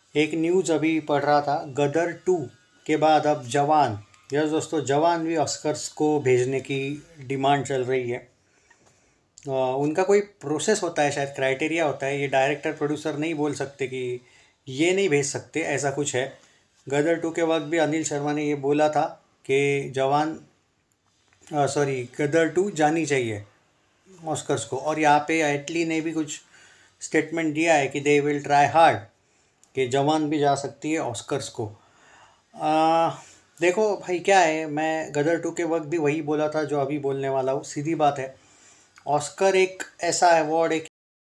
एक न्यूज़ अभी पढ़ रहा था, गदर 2 के बाद अब जवान। यस दोस्तों, जवान भी ऑस्कर्स को भेजने की डिमांड चल रही है। उनका कोई प्रोसेस होता है, शायद क्राइटेरिया होता है, ये डायरेक्टर प्रोड्यूसर नहीं बोल सकते कि ये नहीं भेज सकते, ऐसा कुछ है। गदर 2 के वक्त भी अनिल शर्मा ने ये बोला था कि जवान, सॉरी, गदर 2 जानी चाहिए ऑस्कर्स को। और यहाँ पे एटली ने भी कुछ स्टेटमेंट दिया है कि दे विल ट्राई हार्ड कि जवान भी जा सकती है ऑस्कर्स को। आ, देखो भाई, क्या है, मैं गदर 2 के वक्त भी वही बोला था जो अभी बोलने वाला हूँ। सीधी बात है, ऑस्कर एक ऐसा अवार्ड है